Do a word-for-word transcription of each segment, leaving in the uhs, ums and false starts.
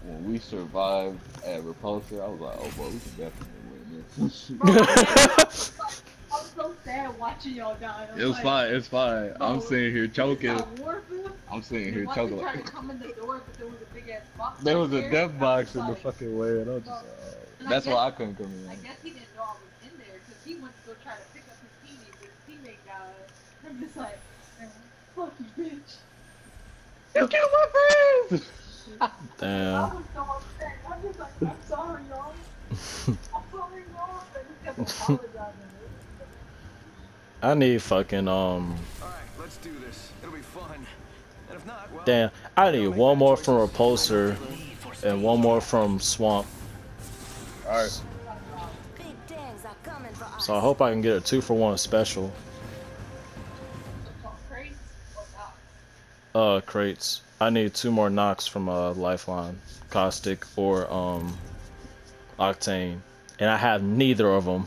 when we survived at Repulsor, I was like, oh boy, we can definitely win this. Bro, I, I was so sad watching y'all die. I was It's like, fine, it's fine. I'm bro, sitting here this choking. got Warfield. I'm sitting And here then once choking. they tried to Like, come in the door, but there was a big ass box there right was a there. death I was box in the like, fucking way, and I was bro. just like, oh. And I That's guess, why I couldn't come I in. guess he didn't know I was in there because he went to go try to pick up his teammate, but his teammate died. I'm just like, fuck you, bitch. You killed my friends! Damn. I was so upset. I'm just like, I'm sorry, y'all. I'm sorry, y'all. I just kept apologizing. I need fucking um. All right, let's do this. It'll be fun. And if not, well, Damn. I need one more from Repulsor and one more from Swamp. Alright. So I hope I can get a two for one special. Uh, crates. I need two more knocks from uh, Lifeline, Caustic, or um, Octane, and I have neither of them.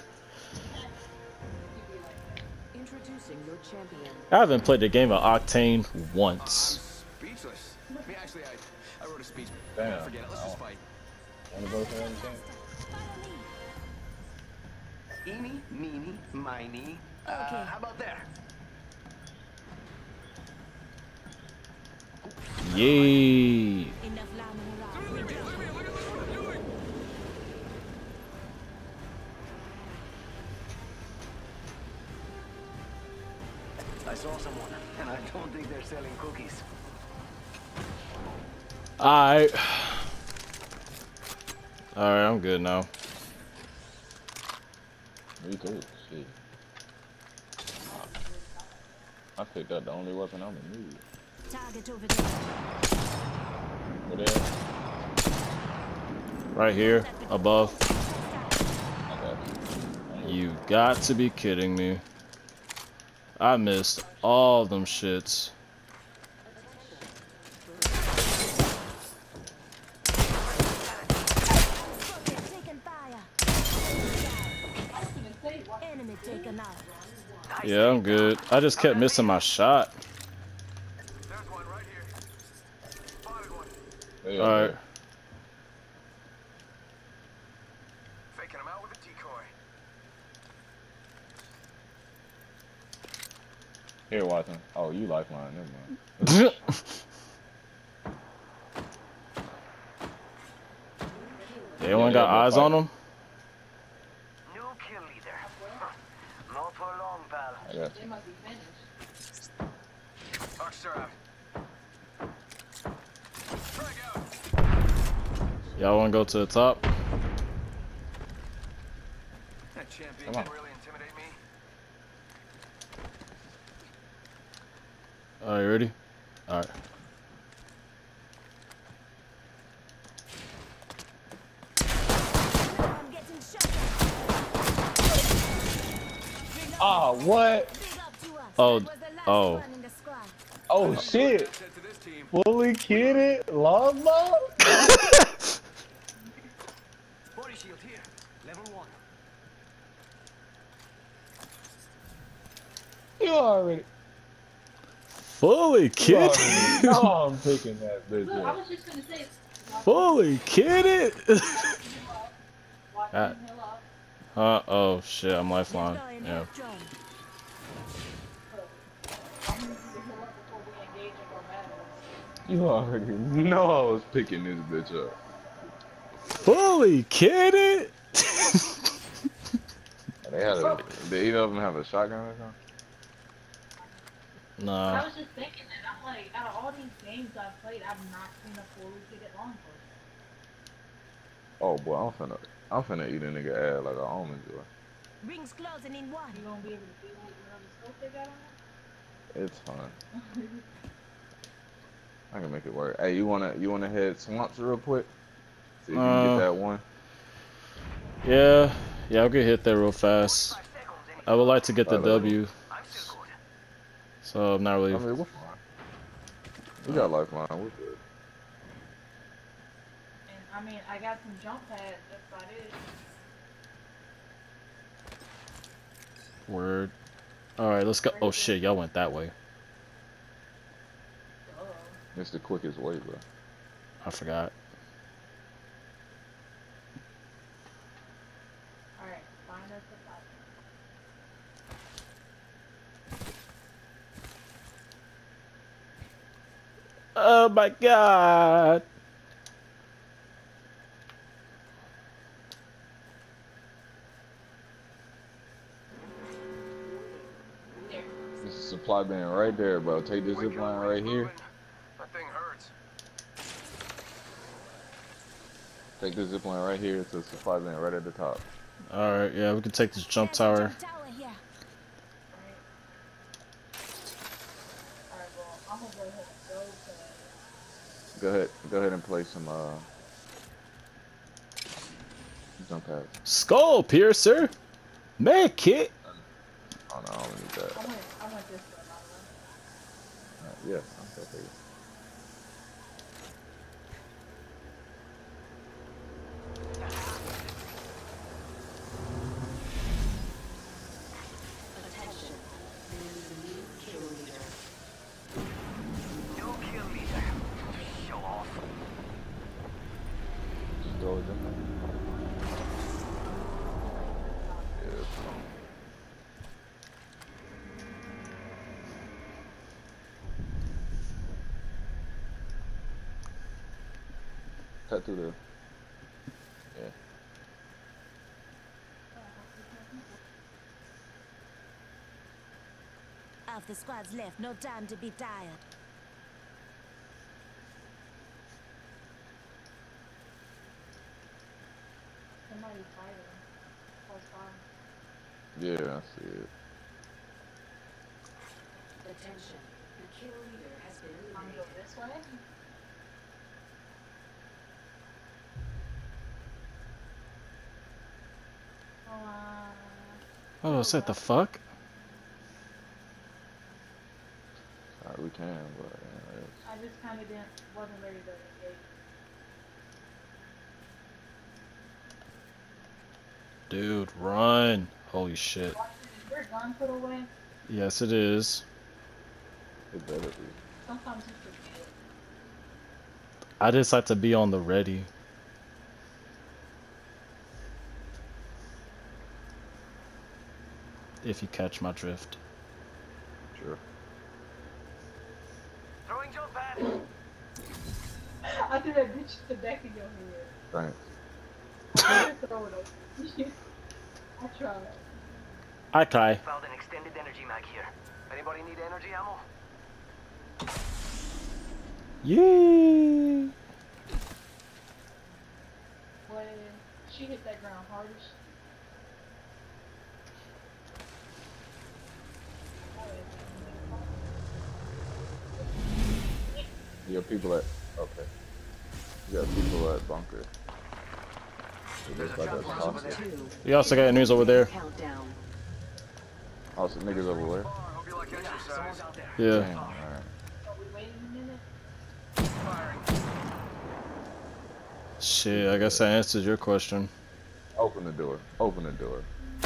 Introducing your champion. I haven't played the game of Octane once. I'm speechless. Me, actually, I, I wrote a speech. Damn. Forget it. Let's just fight. Wanna vote for anything? Eeny, meeny, miny. Uh, Okay. How about there? Yay! Enough lambing around. I saw someone, and I don't think they're selling cookies. Alright. Alright, I'm good now. Me too. Shit. I picked up the only weapon I'm in need. Target over there. Where they at? Right here, above. I got you. You got to be kidding me. I missed all them shits. Taking fire. Enemy taken out. Yeah, I'm good. I just kept missing my shot. There's one right here. Spotted one. They All up right. there. Faking him out with a decoy. Here, Watson. Oh, you Lifeline. Never mind. Anyone Yeah, got yeah, eyes fight. on them? New kill leader. Not for long, pal. I got They you. must be finished. Archer out. Frag out. Y'all want to go to the top? That champion Come on. can really intimidate me. All right, ready? All right. I'm getting shot. Ah, what? Big up to us. Oh, That was the last oh. one in the squad. Oh, shit. Said to this team, Fully kitted longbow? Body shield here. Level one. You already. Fully You kidded. already know I'm picking that bitch Look, I up. was just gonna say, Fully kidded. watch Ah. him heal up. Uh oh shit, I'm Lifeline. Deploying Yeah. air drone. I'm gonna heal up before we engage in more battles. You already know I was picking this bitch up. Fully kidded. They had a. Did either of them have a shotgun or something? But I Nah. was just thinking that I'm like, out of all these games I've played, I've not seen a fully kitted longbow. Oh boy, I'm finna. I'm finna eat a nigga ass like an almond joy. Rings closing in one. You gonna be able to do what whatever scope they got on It's fun. I can make it work. Hey, you wanna you wanna head swamps real quick? See if you can Uh, get that one. Yeah. Yeah, I'll get hit there real fast. Five seconds. Any I would like to get the Alright. W, I'm still good. so I'm not I really. mean, we're fine. We got lifeline. We're good. And I mean, I got some jump pads. That's about it. Word. All right, let's go. Oh shit, y'all went that way. Oh. It's the quickest way, bro. I forgot. my god. There's a supply bin right there, bro. Take this zip line right here. That thing hurts. Take this zip line right here to the supply bin right at the top. Alright, yeah, we can take this jump There's a tower. jump tower here. Alright, well, I'm gonna go ahead and go to Go ahead, go ahead and play some uh jump pads. Skull piercer. Make it. Oh no, I don't need that. I went I went this way, by the way. Uh, yes, I'm still taking. New kill leader. Show off. Just throw it in there. Yeah, it's fine. Cut through the. Yeah. Half the squad's left, no time to be tired. Somebody's fighting. Close by. Yeah, I see it. Attention. The kill leader has been I'm gonna go eliminated. this way. Uh, Oh, is that the fuck? Alright, we can, but yeah, it's- I just kind of didn't, wasn't ready to engage. Dude, run. Holy shit. Is your gun put away? Yes, it is. it better be. Sometimes you forget. I just like to be on the ready. If you catch my drift. Sure. Throwing jump pad. I threw that bitch to the back of your head. Thanks. I didn't throw it over. I tried. I try. Found an extended energy mag here. Anybody need energy ammo? Yay! When she hit that ground hardest. You got people at. Okay. You got people at bunker. It There's looks a like jump that's line over hostile. there. Two. You also got enemies over there. Countdown. Also, niggas over there. Hope you like Yeah, exercise. someone's out there. Yeah. Damn, alright. Are we waiting a minute? Firing. Shit, I guess I answered your question. Open the door. Open the door.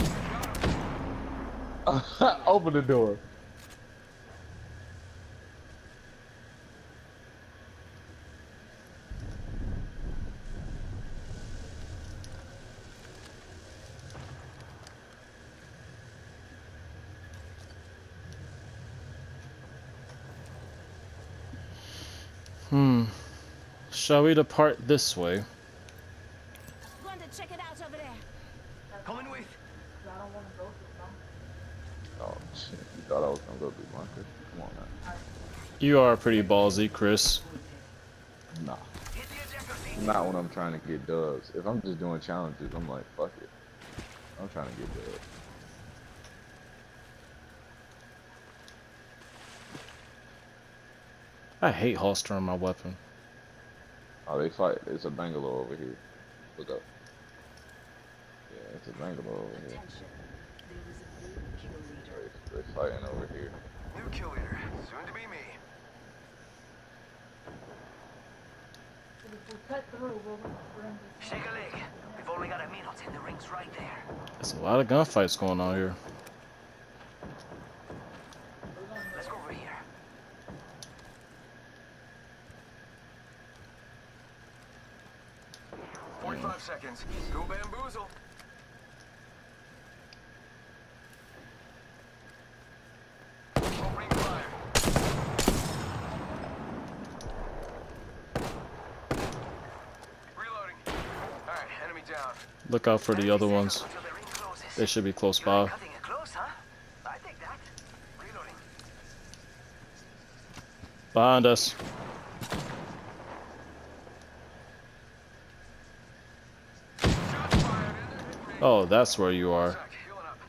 Open the door. Hmm. Shall we depart this way? Going to check it out over there. Coming with. Cause I don't want to go through them. Oh shit. You thought I was gonna go through bunker? Come on now. You are pretty ballsy, Chris. Nah. Hit the ejector seat. Not when I'm trying to get dubs. If I'm just doing challenges, I'm like, fuck it. I'm trying to get dubs. I hate holstering my weapon. Oh, they fight. It's a Bangalore over here. Look up. Yeah, it's a Bangalore over here. Attention. There is a new kill leader. They- They're fighting over here. New kill leader. Soon to be me. Cause if we cut through, we'll we're in this. Shake a leg. We've only got a minute and the ring's right there. There's a lot of gunfights going on here. Let's go over here. forty-five seconds. Go bamboozle. Opening fire. down. Look out for the other ones. Until the ring closes. They should be close You're by. cutting it close, huh? I take that. Reloading. Behind us. Shots fired in there. Hit me. Oh, that's where you are. Zach, healing up.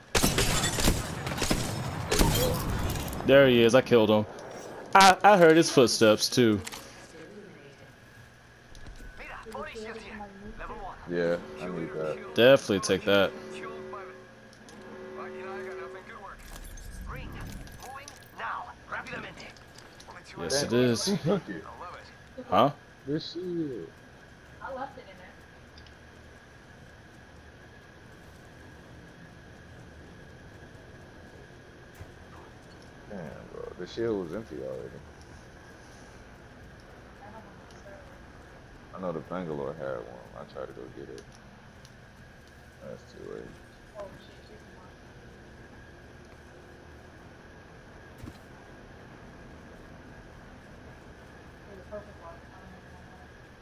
There he is. I killed him. I, I heard his footsteps too. Mira, body shield here. Level one. Yeah, I need that. Definitely take that. Killed by the... Well, you know, I got nothing. Good work. Ring. Moving now. Rapidamente. Only two Yes, items. it is. Who took it? I love it. Huh? This shit. I left it in there. Damn, bro. The shield was empty already. I know the Bangalore had one. I tried to go get it. That's too late. Oh shit, she's mine. It was a perfect one. I don't know if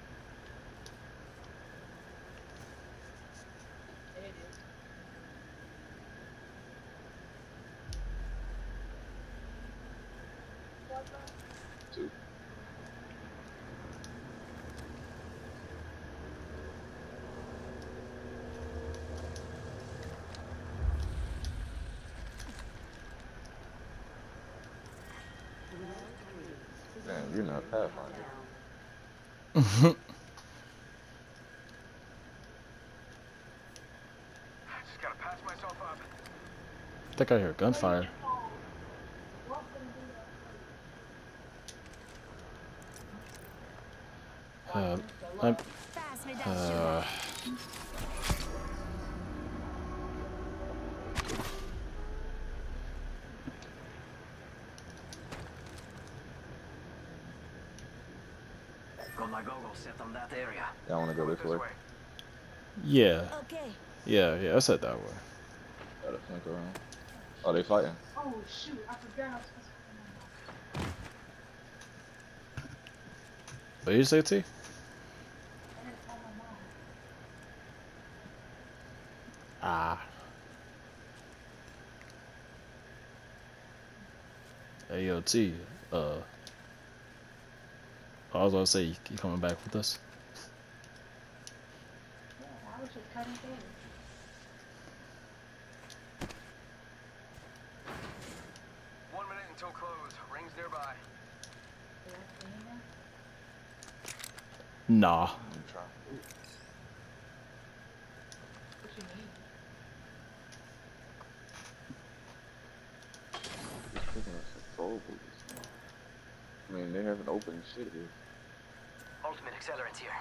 I know. There it is. Two. Damn, you're not Pathfinder. Just gotta patch myself up. I think I hear gunfire. Uh, I'm, Pass me that uh, Got my goggles set on that area. Y'all wanna go this way? yeah, Okay. yeah, yeah. I said that way. Gotta flank around. Oh, they fighting. Oh shoot, I forgot I was supposed to What did you say, T? I didn't call my mom. Ah. Hey, yo, T. Uh. I was gonna say, you, you coming back with us? Yeah, I was just cutting things. One minute until close. Rings nearby. Did I see him? Nah. I'm trying. What you need? Just picking up some troll boots. I mean, they haven't opened shit here. Ultimate accelerant here.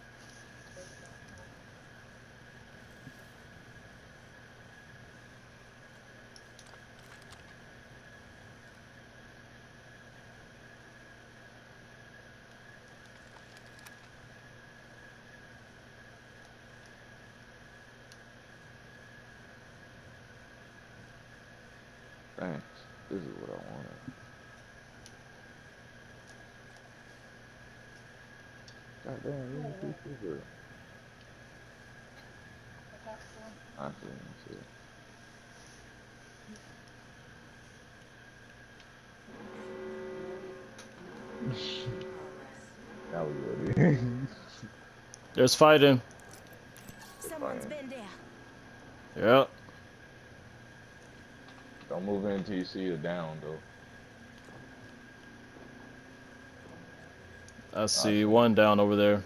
Thanks. This is what I wanted. God damn, you didn't see super. I got one. I see him, shit. Now we ready. There's fighting. Someone's fine. been there. Yep. Don't move in until you see it down, though. I see one down over there.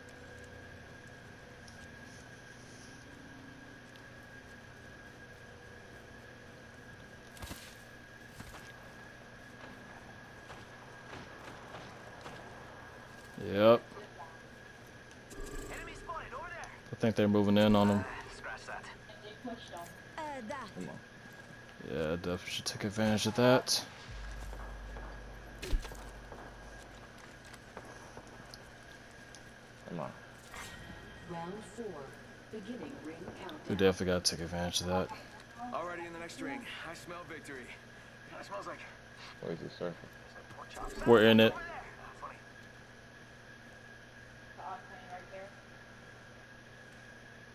Yep. Enemy spotted over there. I think they're moving in on them. Scratch that. And they pushed on. Uh, that. Come on. Yeah, definitely should take advantage of that. Come on. Round four. Beginning ring We countdown. definitely gotta take advantage of that. Already in the next ring. I smell victory. It smells like, Where's the circle? it's like pork chops. We're in it. Over there. Funny. The octane right there.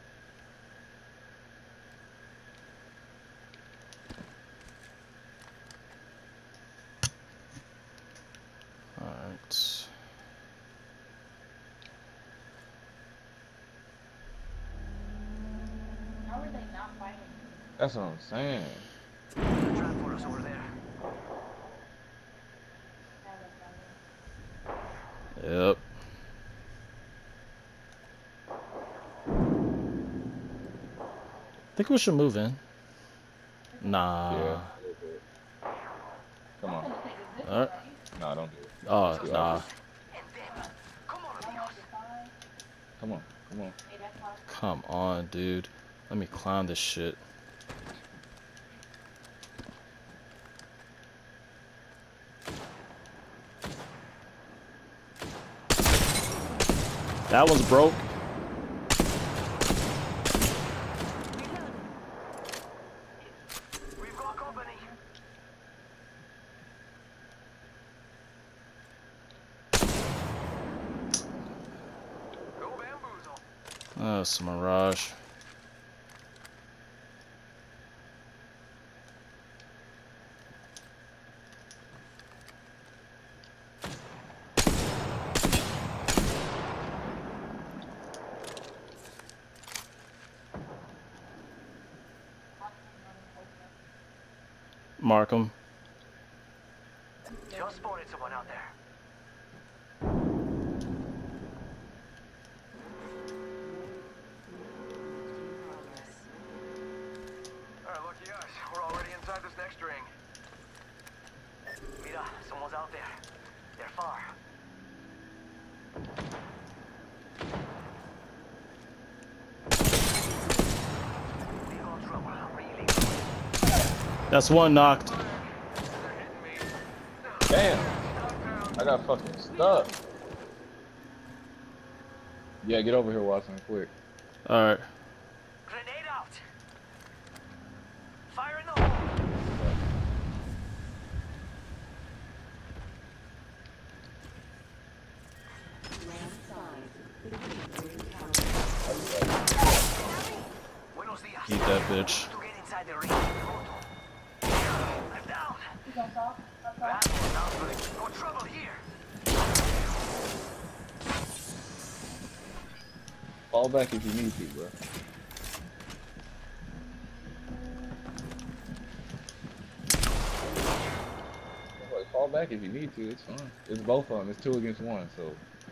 That's what I'm saying. Trap for us over there. Yep. Think we should move in. Nah. Yeah. Come on. Alright. Nah, don't do it. Oh, nah. Come on, amigos. Come on. Come on. Come on, dude. Let me climb this shit. That one's broke. We've got company. Go bamboozle. Oh, it's a mirage. Mark 'em. Just spotted someone out there. Alright, lucky us. We're already inside this next ring. Mira, someone's out there. They're far. We got trouble, really. That's one knocked. Damn. I got fucking stuck. Yeah, get over here, Watson, quick. Alright. Grenade out. Fire in the hole. Round five. Beginning ring countdown. Buenos dias. Eat that bitch. To get inside the ring. I'm down. That was out for the no trouble here. Fall back if you need to, bro. Like, fall back if you need to, it's fine. It's both of them. It's two against one, so.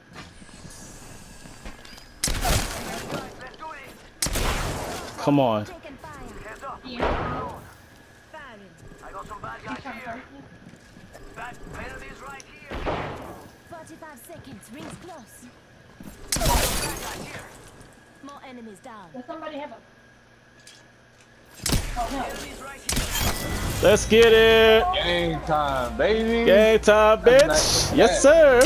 Let's do it. Come on. Taking fire. Hands up. Yeah. Firing. I got some bad guys here. Bad enemies right here. forty-five seconds. Rings close. Bad guys here. More enemies down. Does somebody have a... Oh, no. Enemies right here. Let's get it. Game time, baby! Game time, bitch. Yes, sir.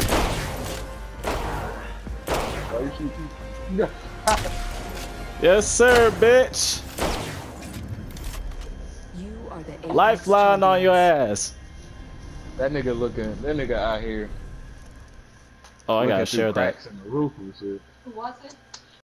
Why you shoot- Yes, sir, bitch. You are the Apex Lifeline on your champions. ass. That nigga looking, that nigga out here. Oh, I looking gotta through share that. cracks in the roof and shit. Who was it?